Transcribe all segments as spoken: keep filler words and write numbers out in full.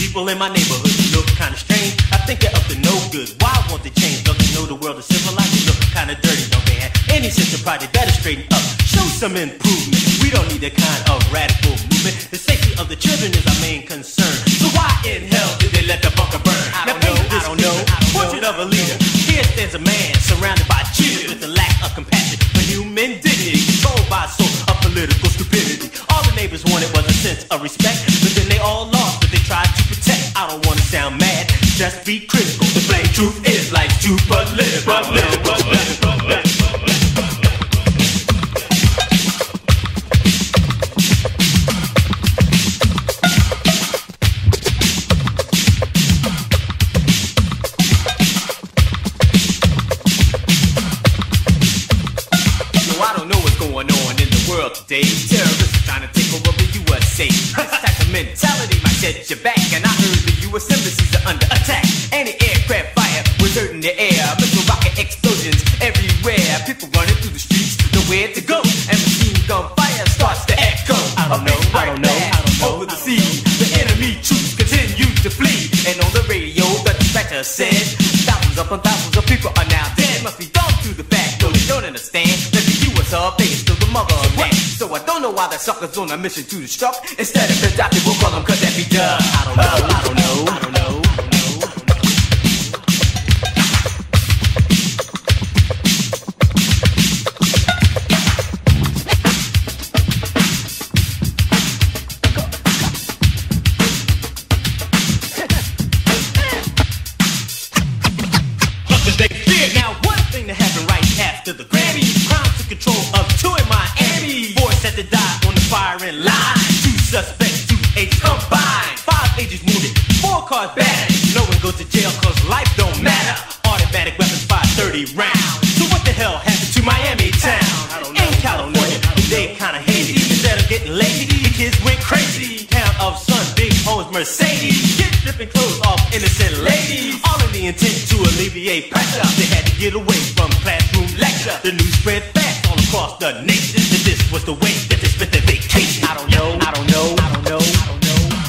People in my neighborhood look kinda strange. I think they're up to no good. Why won't they change? Don't they know the world is civilized? They look kinda dirty, don't they have any sense of pride? They better straighten up, show some improvement. We don't need that kind of radical movement. The safety of the children is our main concern. So why in hell did they let the bunker burn? I don't know, I don't know. Portrait of a leader. Here stands a man surrounded by cheaters with a lack of compassion for human dignity, controlled by a soul of political stupidity. All the neighbors wanted was a sense of respect, but then they all lost what they tried to protect. I don't wanna sound mad, just be critical. The plain truth is life's too but live, but live, but live, but live. Today, terrorists are trying to take over the U S A. This type of mentality might set you back. And I heard the U S embassies are under attack. Anti-aircraft fire was hurt in the air. Missile rocket explosions everywhere. People running through the streets, nowhere to go. And machine gun fire starts to echo. I don't know, I don't know, I don't know. Over the sea, the enemy troops continue to flee. And on the radio, the dispatcher said, thousands upon thousands of people are now dead. Must be dumb to the fact, though they don't understand that the U S are is still the mother of man. So I don't know why the suckers on a mission to destruct. Instead of adopted, we'll call them cause that be done. I don't know, I don't know, I don't know. Now one thing that happened right after the Grammy, crime took control of two in Miami. Four set to die on the firing line. Two suspects, two agents combined. Five agents wounded, four cars battered. No one goes to jail cause life don't matter. Automatic weapons fire thirty rounds. So what the hell happened to Miami town? I don't know, in California, they kinda hated. Instead of getting lazy, the kids went crazy. Town of sun, big homes, Mercedes. Kids stripping clothes off innocent ladies. All in the intent to alleviate pressure. They had to get away from classroom lecture. The news spread fast all across the nation that this was the way that they spent their vacation. I don't know, I don't know, I don't know, I don't know.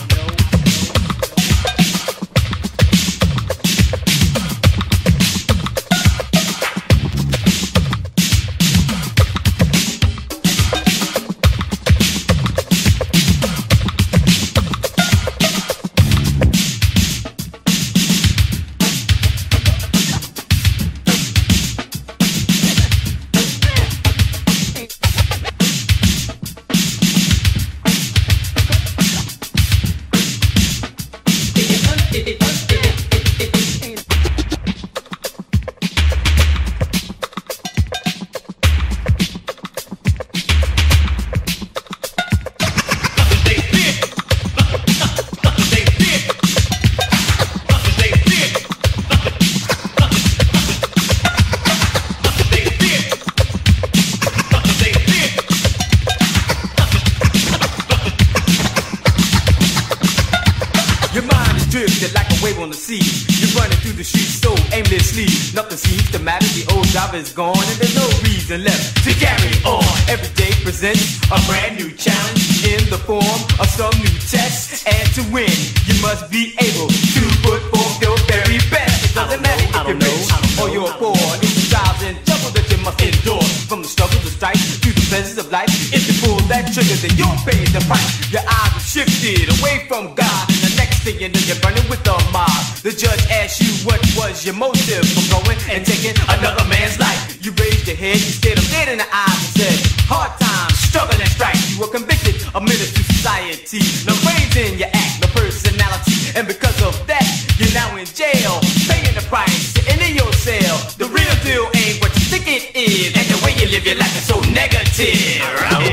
Nothing seems to matter, the old job is gone and there's no reason left to carry on. Every day presents a brand new challenge in the form of some new test. And to win, you must be able to put forth your very best. It doesn't matter if you're rich or you're poor. It's the trials and trouble that you must endure. From the struggle to strife to the pleasures of life. If you pull that trigger, then you'll pay the price. Your eyes have shifted away from God, and the next thing you know, you're burning with the mob. The judge asks you what was your motive for going and taking another man's life. You raised your head, you stared him dead in the eyes and said, hard times, struggle and strife. You were convicted, a menace to society. No brains in your act, no personality. And because of that, you're now in jail, paying the price, sitting in your cell. The real deal ain't what you think it is, and the way you live your life is so negative.